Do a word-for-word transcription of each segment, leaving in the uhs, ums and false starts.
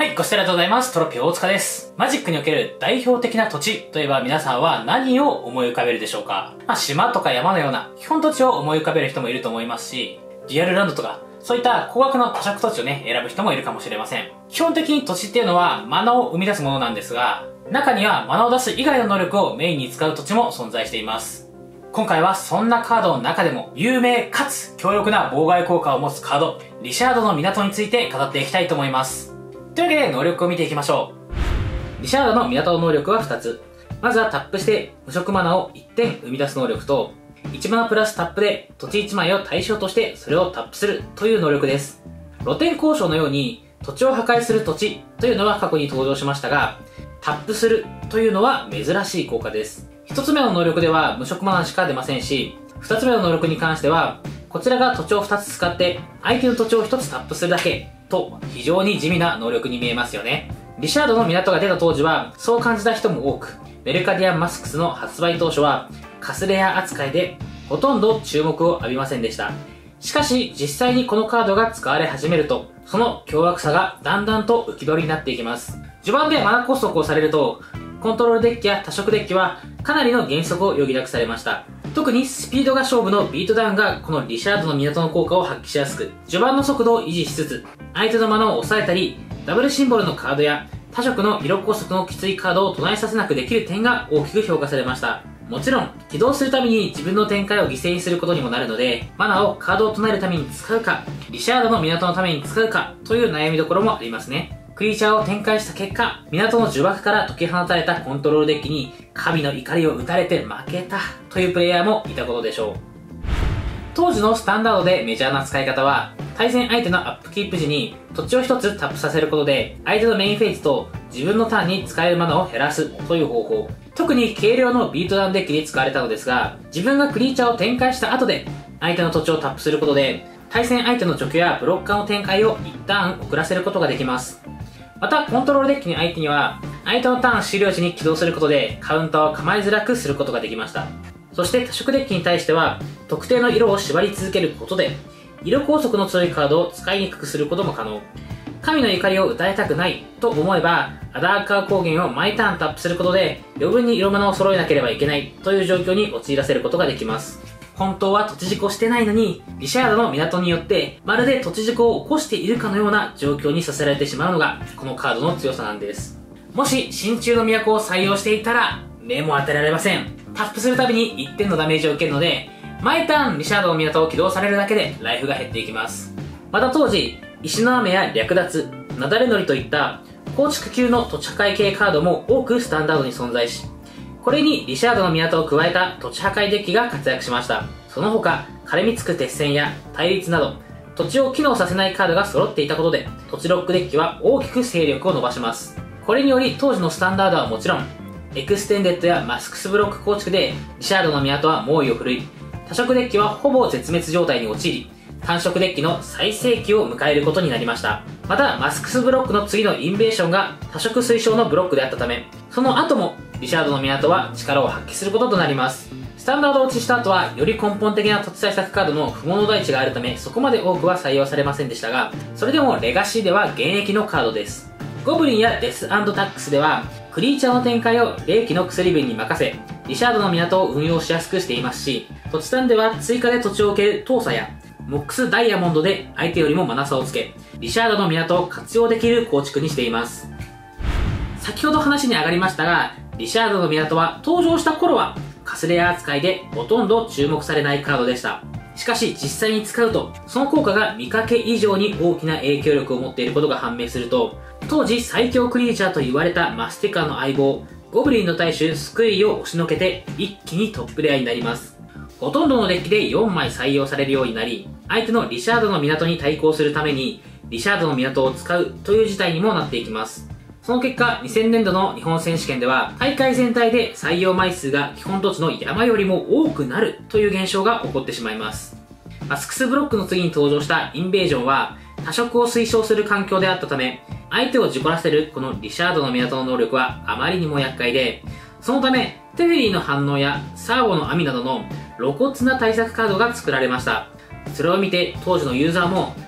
はい、ご視聴ありがとうございます。トロピオ大塚です。マジックにおける代表的な土地といえば皆さんは何を思い浮かべるでしょうか？まあ、島とか山のような基本土地を思い浮かべる人もいると思いますし、リアルランドとかそういった高額の多色土地をね、選ぶ人もいるかもしれません。基本的に土地っていうのはマナを生み出すものなんですが、中にはマナを出す以外の能力をメインに使う土地も存在しています。今回はそんなカードの中でも有名かつ強力な妨害効果を持つカード、リシャードの港について語っていきたいと思います。というわけで能力を見ていきましょう。リシャードの港の能力はふたつ。まずはタップして無色マナをいってん生み出す能力と、いちマナプラスタップで土地いちまいを対象としてそれをタップするという能力です。露天交渉のように土地を破壊する土地というのは過去に登場しましたが、タップするというのは珍しい効果です。ひとつめの能力では無色マナしか出ませんし、ふたつめの能力に関しては、こちらが土地をふたつ使って相手の土地をひとつタップするだけと非常に地味な能力に見えますよね。リシャードの港が出た当時はそう感じた人も多く、メルカディアンマスクスの発売当初はカスレア扱いでほとんど注目を浴びませんでした。しかし実際にこのカードが使われ始めると、その凶悪さがだんだんと浮き彫りになっていきます。序盤でマナコストをされると、コントロールデッキや多色デッキはかなりの減速を余儀なくされました。特にスピードが勝負のビートダウンがこのリシャードの港の効果を発揮しやすく、序盤の速度を維持しつつ、相手のマナを抑えたり、ダブルシンボルのカードや多色の色拘束のきついカードを唱えさせなくできる点が大きく評価されました。もちろん、起動するために自分の展開を犠牲にすることにもなるので、マナをカードを唱えるために使うか、リシャードの港のために使うかという悩みどころもありますね。クリーチャーを展開した結果、港の呪縛から解き放たれたコントロールデッキに神の怒りを打たれて負けたというプレイヤーもいたことでしょう。当時のスタンダードでメジャーな使い方は、対戦相手のアップキープ時に土地を一つタップさせることで、相手のメインフェイズと自分のターンに使えるマナを減らすという方法。特に軽量のビートダウンデッキに使われたのですが、自分がクリーチャーを展開した後で相手の土地をタップすることで、対戦相手の除去やブロッカーの展開を一旦遅らせることができます。また、コントロールデッキの相手には、相手のターン終了時に起動することで、カウンターを構えづらくすることができました。そして多色デッキに対しては、特定の色を縛り続けることで、色拘束の強いカードを使いにくくすることも可能。神の怒りを打たれたくないと思えば、アダーカー光源を毎ターンタップすることで、余分に色物を揃えなければいけないという状況に陥らせることができます。本当は土地事故してないのに、リシャードの港によって、まるで土地事故を起こしているかのような状況にさせられてしまうのが、このカードの強さなんです。もし、真鍮の都を採用していたら、目も当てられません。タップするたびにいってんのダメージを受けるので、毎ターンリシャードの港を起動されるだけで、ライフが減っていきます。また当時、石の雨や略奪、なだれ乗りといった、構築級の土地破壊系カードも多くスタンダードに存在し、これにリシャードの港を加えた土地破壊デッキが活躍しました。その他、絡みつく鉄線や対立など、土地を機能させないカードが揃っていたことで、土地ロックデッキは大きく勢力を伸ばします。これにより当時のスタンダードはもちろん、エクステンデッドやマスクスブロック構築で、リシャードの港は猛威を振るい、多色デッキはほぼ絶滅状態に陥り、単色デッキの最盛期を迎えることになりました。また、マスクスブロックの次のインベーションが多色推奨のブロックであったため、その後もリシャードの港は力を発揮することとなります。スタンダード落ちした後は、より根本的な土地対策カードの不毛台地があるため、そこまで多くは採用されませんでしたが、それでもレガシーでは現役のカードです。ゴブリンやデス&タックスでは、クリーチャーの展開を霊気の薬瓶に任せ、リシャードの港を運用しやすくしていますし、土地単では追加で土地を受ける闘差や、モックスダイヤモンドで相手よりもマナ差をつけ、リシャードの港を活用できる構築にしています。先ほど話に上がりましたが、リシャードの港は登場した頃は、カスレア扱いでほとんど注目されないカードでした。しかし実際に使うと、その効果が見かけ以上に大きな影響力を持っていることが判明すると、当時最強クリーチャーと言われたマスティカの相棒、ゴブリンの大衆スクイを押しのけて一気にトップレアになります。ほとんどのデッキでよんまい採用されるようになり、相手のリシャードの港に対抗するために、リシャードの港を使うという事態にもなっていきます。その結果、にせんねんどの日本選手権では、大会全体で採用枚数が基本土地の山よりも多くなるという現象が起こってしまいます。マスクスブロックの次に登場したインベージョンは、多色を推奨する環境であったため、相手を事故らせるこのリシャードの港の能力はあまりにも厄介で、そのため、テフェリーの反応やサーボの網などの露骨な対策カードが作られました。それを見て当時のユーザーも、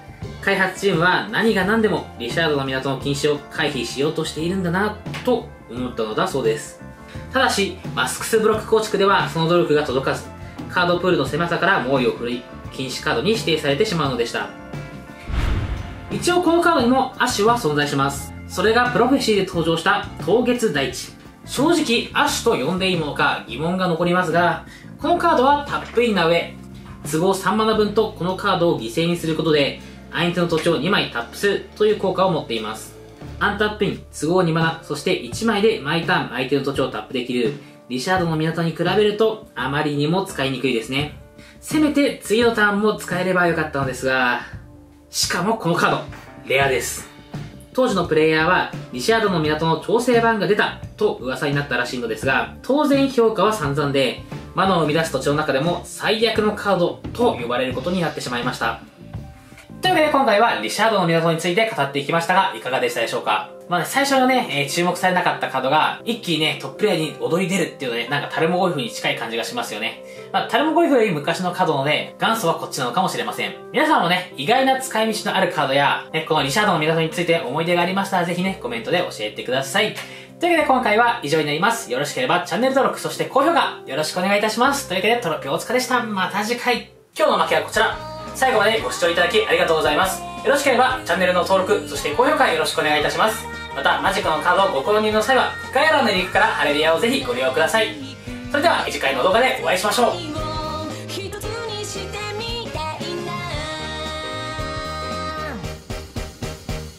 開発チームは何が何でもリシャードの港の禁止を回避しようとしているんだなと思ったのだそうです。ただしマスクスブロック構築ではその努力が届かず、カードプールの狭さから猛威を振るい禁止カードに指定されてしまうのでした。一応このカードにもアッシュは存在します。それがプロフェシーで登場した凍月大地。正直アッシュと呼んでいいものか疑問が残りますが、このカードはタップインな上、都合さんマナ分とこのカードを犠牲にすることで相手の土地をにまいタップするという効果を持っています。アンタップイン、都合にマナ、そしていちまいで毎ターン相手の土地をタップできるリシャードの港に比べるとあまりにも使いにくいですね。せめて次のターンも使えればよかったのですが、しかもこのカード、レアです。当時のプレイヤーはリシャードの港の調整版が出たと噂になったらしいのですが、当然評価は散々で、マナを生み出す土地の中でも最悪のカードと呼ばれることになってしまいました。というわけで今回はリシャードの港について語っていきましたが、いかがでしたでしょうか。まあね、最初のね、えー、注目されなかったカードが一気にね、トッププレイヤーに躍り出るっていうので、なんかタルモゴイフに近い感じがしますよね。まあ、タルモゴイフより昔のカードなので、元祖はこっちなのかもしれません。皆さんもね、意外な使い道のあるカードや、ね、このリシャードの港について思い出がありましたら、ぜひね、コメントで教えてください。というわけで今回は以上になります。よろしければチャンネル登録、そして高評価、よろしくお願いいたします。というわけで、トロピオお疲れでした。また次回。今日の負けはこちら。最後までご視聴いただきありがとうございます。よろしければチャンネルの登録、そして高評価よろしくお願いいたします。また、マジックのカードをご購入の際は、概要欄のリンクからハレリアをぜひご利用ください。それでは次回の動画でお会いしましょう。